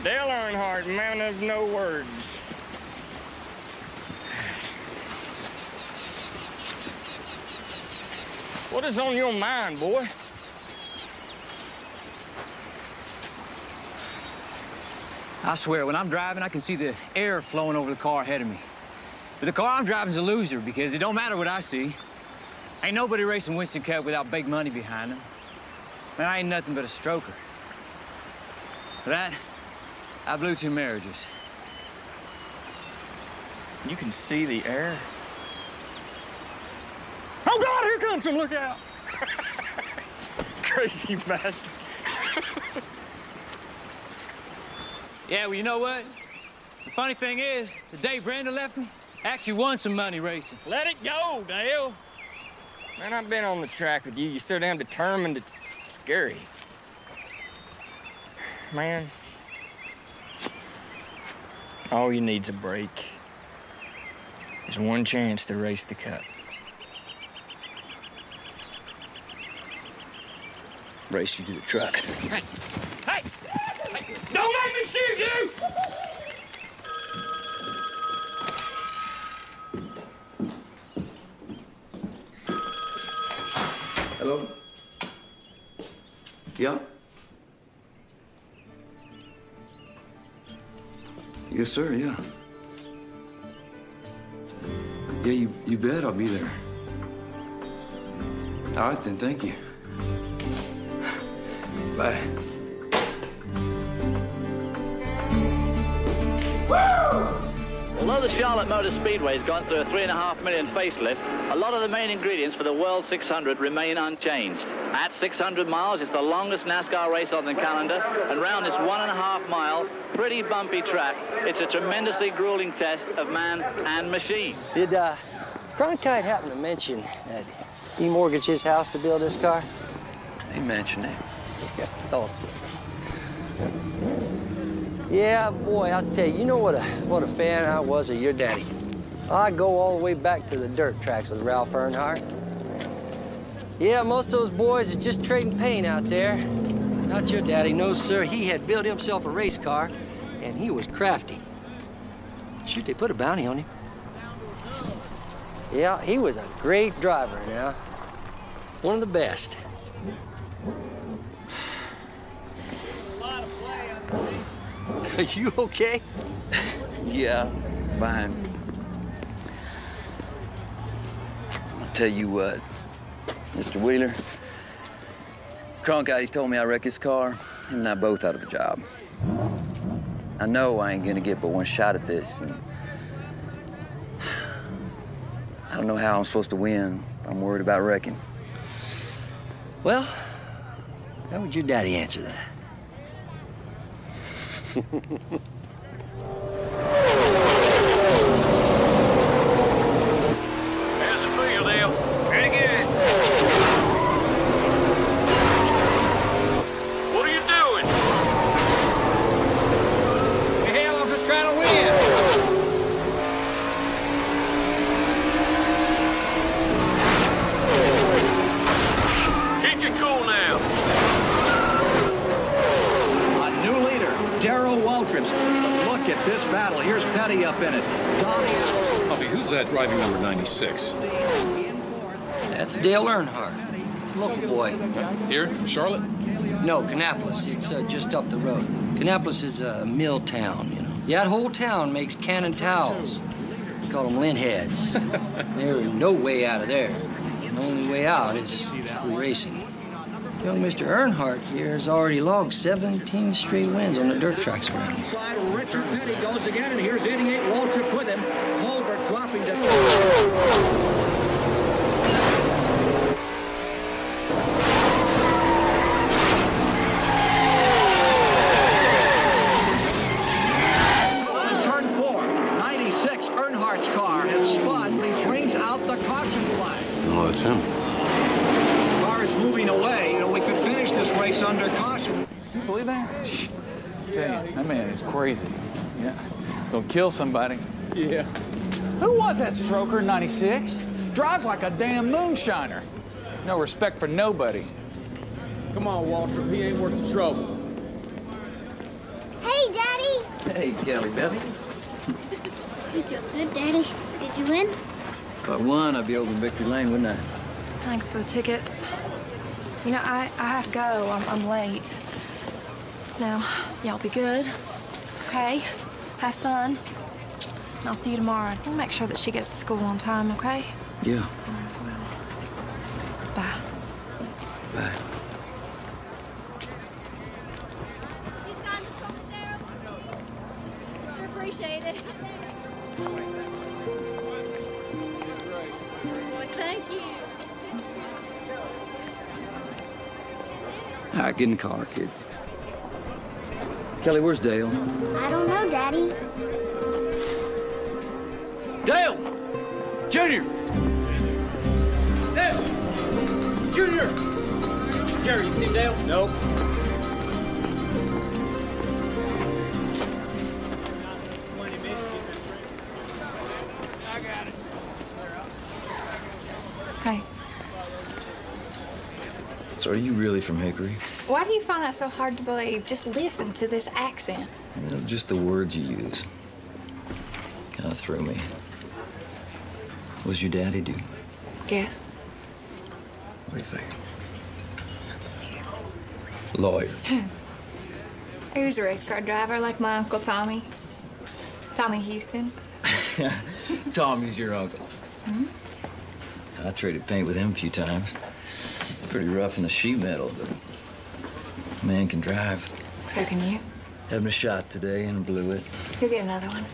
Dale Earnhardt, man of no words. What is on your mind, boy? I swear, when I'm driving, I can see the air flowing over the car ahead of me. But the car I'm driving's a loser because it don't matter what I see. Ain't nobody racing Winston Cup without big money behind them. Man, I ain't nothing but a stroker. For that, I blew 2 marriages. You can see the air. Oh, God, here comes him, look out. Crazy bastard. Yeah, well, you know what? The funny thing is, the day Brandon left me, I actually won some money racing. Let it go, Dale. Man, I've been on the track with you. You're so damn determined, it's scary. Man, all you need's a break. There's one chance to race the Cup. Race you to the truck. Hey! Hey! Hey! Don't make me shoot you! Hello? Yeah? Yes, sir, yeah. Yeah, you bet I'll be there. All right, then, thank you. Bye. Although the Charlotte Motor Speedway has gone through a $3.5 million facelift, a lot of the main ingredients for the World 600 remain unchanged. At 600 miles, it's the longest NASCAR race on the calendar, and round this 1.5-mile, pretty bumpy track, it's a tremendously grueling test of man and machine. Did Cronkite happen to mention that he mortgaged his house to build this car? He mentioned it. Yeah, thought so. Yeah, boy, I'll tell you, you know what a fan I was of your daddy. I go all the way back to the dirt tracks with Ralph Earnhardt. Yeah, most of those boys are just trading paint out there. Not your daddy, no, sir. He had built himself a race car, and he was crafty. Shoot, they put a bounty on him. Yeah, he was a great driver now. One of the best. Are you okay? Yeah, fine. I'll tell you what, Mr. Wheeler. Cronkite, he told me I wrecked his car, him and I both out of a job. I know I ain't gonna get but one shot at this, and I don't know how I'm supposed to win. I'm worried about wrecking. Well, how would your daddy answer that? Here's the field, Dale. Very good. What are you doing? The hell, I'm just trying to win. Keep your cool now. Darrell Waltrip's. Look at this battle. Here's Petty up in it. Donnie. Bobby, who's that driving number 96? That's Dale Earnhardt, local boy. Here, from Charlotte? No, Kannapolis. It's just up the road. Kannapolis is a mill town, you know. Yeah, that whole town makes cannon towels. We call them lint heads. There's no way out of there. The only way out is through racing. Young Mr. Earnhardt here has already logged 17 straight wins on the dirt tracks around here. Richard Petty goes again, and here's 88 Waltrip with him. Holbert dropping to... Oh, that's him. The car is moving away. You know, we could finish this race under caution. You believe that? I tell you, that man is crazy. Yeah. Gonna kill somebody. Yeah. Who was that stroker in 96? Drives like a damn moonshiner. No respect for nobody. Come on, Walter. He ain't worth the trouble. Hey, Daddy. Hey, Kelly Belly. You feel good, Daddy. Did you win? If I won, I'd be over in Victory Lane, wouldn't I? Thanks for the tickets. You know, I have to go. I'm late. Now, y'all be good, okay? Have fun. And I'll see you tomorrow. We'll make sure that she gets to school on time, okay? Yeah. Bye. Bye. You signed this over there? Sure appreciate it. Boy, thank you. All right, get in the car, kid. Kelly, where's Dale? I don't know, Daddy. Dale! Junior! Dale! Junior! Jerry, you see Dale? Nope. Hey. So are you really from Hickory? Why do you find that so hard to believe? Just listen to this accent. You know, just the words you use. Kind of threw me. What does your daddy do? Guess. What do you think? Lawyer. He was a race car driver like my Uncle Tommy. Tommy Houston. Tommy's your uncle. Hmm? I traded paint with him a few times. Pretty rough in the sheet metal, but man can drive. So can you. Having a shot today and blew it. You'll get another one.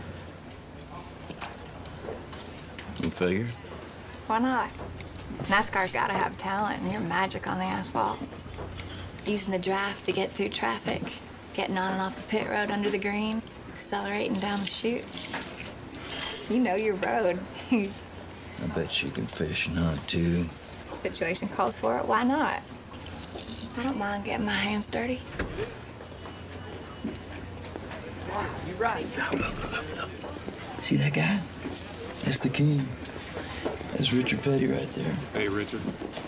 You figure? Why not? NASCAR's gotta have talent, and you're magic on the asphalt. Using the draft to get through traffic, getting on and off the pit road under the green, accelerating down the chute. You know your road. I bet she can fish and hunt, too. Situation calls for it. Why not? I don't mind getting my hands dirty. You're right. See that guy? That's the king. That's Richard Petty right there. Hey, Richard.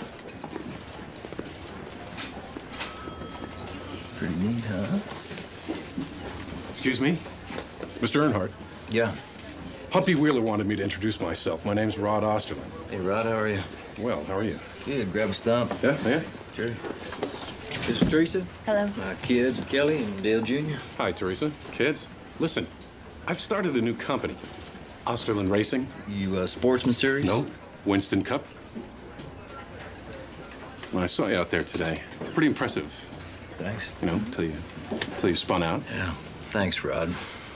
Pretty neat, huh? Excuse me? Mr. Earnhardt. Yeah. Humpy Wheeler wanted me to introduce myself. My name's Rod Osterland. Hey, Rod, how are you? Well, how are you? Good. Grab a stump. Yeah? Sure. This is Teresa. Hello. My kids, Kelly and Dale Jr. Hi, Teresa. Kids. Listen, I've started a new company. Osterland Racing. You, Sportsman Series? No. Winston Cup. So I saw you out there today. Pretty impressive. Thanks. You know, till you spun out. Yeah. Thanks, Rod.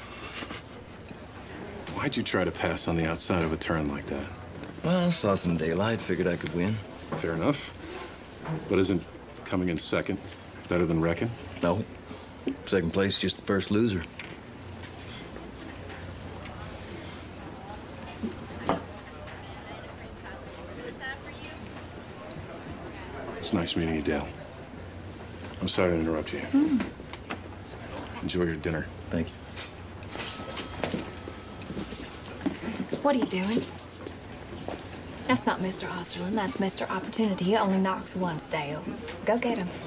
Why'd you try to pass on the outside of a turn like that? Well, I saw some daylight, figured I could win. Fair enough. But isn't coming in second better than wrecking? No. Second place, just the first loser. It's nice meeting you, Dale. I'm sorry to interrupt you. Enjoy your dinner. Thank you. What are you doing? That's not Mr. Osterland. That's Mr. Opportunity. He only knocks once, Dale. Go get him.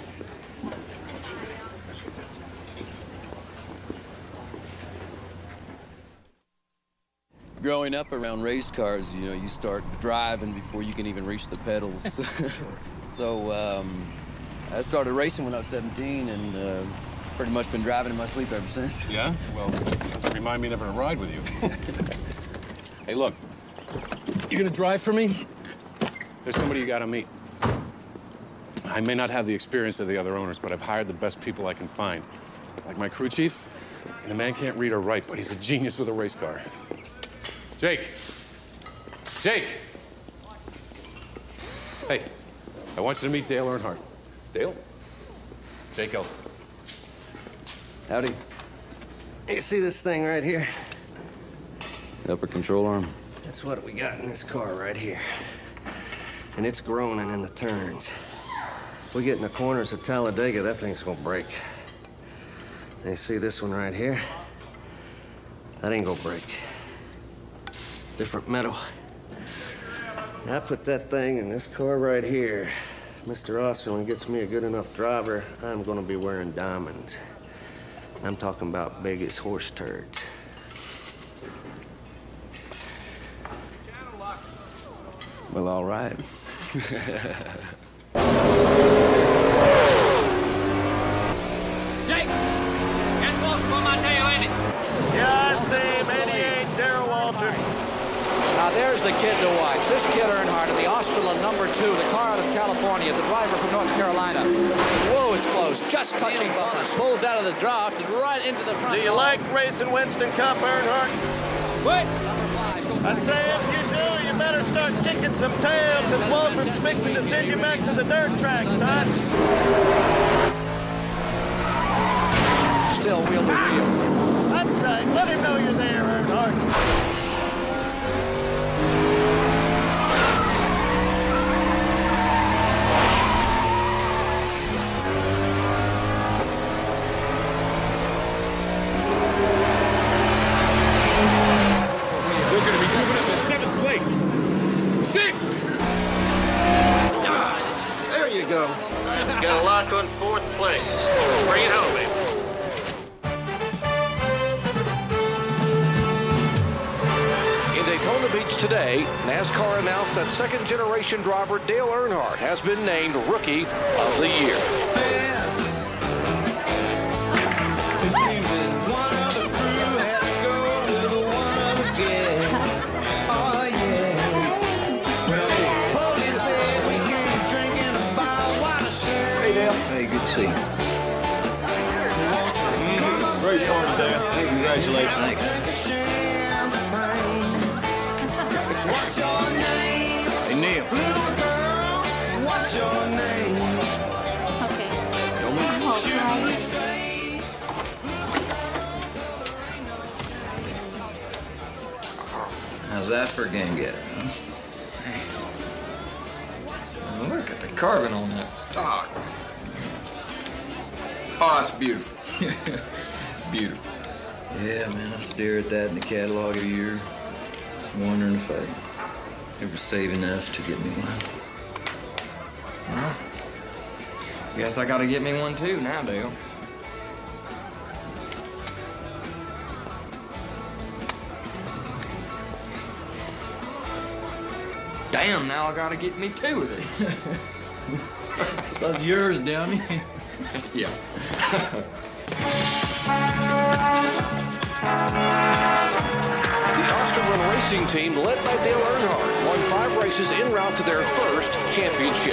Growing up around race cars, you know, you start driving before you can even reach the pedals. So I started racing when I was 17 and pretty much been driving in my sleep ever since. Yeah? Well, remind me never to ride with you. Hey, look. You gonna drive for me? There's somebody you gotta meet. I may not have the experience of the other owners, but I've hired the best people I can find. Like my crew chief, and the man can't read or write, but he's a genius with a race car. Jake. Jake. Hey, I want you to meet Dale Earnhardt. Dale? Jake Elton. Howdy. You see this thing right here? Upper control arm. That's what we got in this car right here. And it's groaning in the turns. If we get in the corners of Talladega, that thing's gonna break. And you see this one right here? That ain't gonna break. Different metal. I put that thing in this car right here. Mr. Osterland gets me a good enough driver, I'm gonna be wearing diamonds. I'm talking about big as horse turds. Well, all right. Jake! That's Walter from my tail, ain't it? Yeah, I see him. 88, Darrell Walter. Now, there's the kid to watch. This kid Earnhardt in the Australian #2, the car out of California, the driver from North Carolina. Whoa, it's close. Just touching bumpers. Pulls out of the draft and right into the front. Do you like racing Winston Cup, Earnhardt? Wait! I say if you do, you better start kicking some tail, because Walter's fixing to send you back to the dirt track, son. Still wheel to wheel. That's right. Let him know you're there, Earnhardt. We're going to be moving up to 7th place. 6th! There you go. Let's get a lock on 4th place. Bring it home, baby. In Daytona Beach today, NASCAR announced that second-generation driver Dale Earnhardt has been named Rookie of the Year. It seems that one of the crew had to go with one of the guests. Oh, yeah. Well, the police said we can't drink in a bar, why to share? Hey, Dale. Hey, good to see you. Great cars, Dale. Hey, congratulations. Thanks. What's your name? Hey, Neil. Little girl, what's your name? Okay. Shoot me straight. How's that for a gang getter, huh? Hey. Look at the carving on that stock. Oh, it's beautiful. Beautiful. Yeah, man, I stare at that in the catalog every year. Just wondering if I'd ever save enough to get me one. Well, guess I gotta get me one too now, Dale. Damn, now I gotta get me 2 of these. It's about yours, dummy. Yeah. The Austin Racing team, led by Dale Earnhardt, won 5 races en route to their first championship.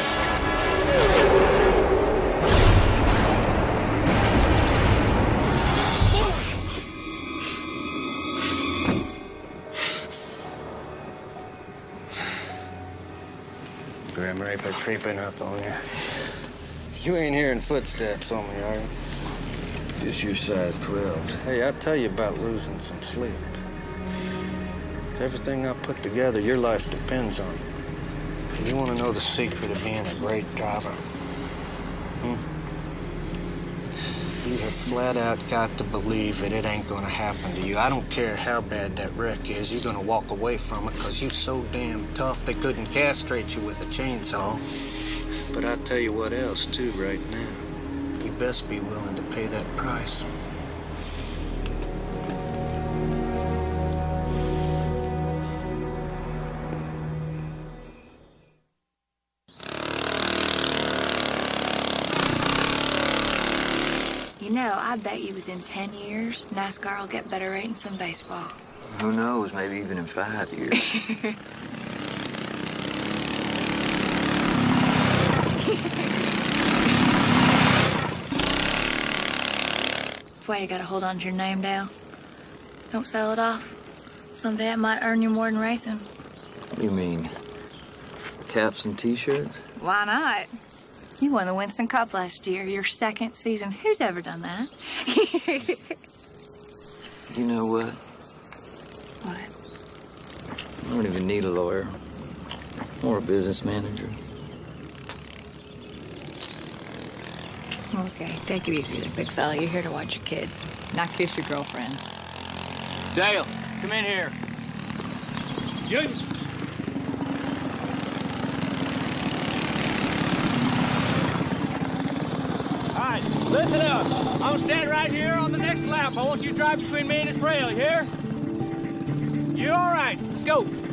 Grim Reaper creeping up on you. You ain't hearing footsteps on me, are you? Just your size 12. Hey, I'll tell you about losing some sleep. Everything I put together, your life depends on. You want to know the secret of being a great driver? You have flat out got to believe that it ain't gonna happen to you. I don't care how bad that wreck is, you're gonna walk away from it because you're so damn tough they couldn't castrate you with a chainsaw. But I'll tell you what else, too, right now. You best be willing to pay that price. You know, I bet you within 10 years, NASCAR will get better ratings than baseball. Who knows, maybe even in 5 years. That's why you gotta hold on to your name, Dale. Don't sell it off. Someday it might earn you more than racing. You mean caps and T-shirts? Why not? You won the Winston Cup last year, your 2nd season. Who's ever done that? You know what? What? I don't even need a lawyer. Or a business manager. Okay, take it easy there, big fella. You're here to watch your kids, not kiss your girlfriend. Dale, come in here. Good. right, listen up. I'm gonna stand right here on the next lap. I want you to drive between me and this rail, you hear? You all right? Let's go.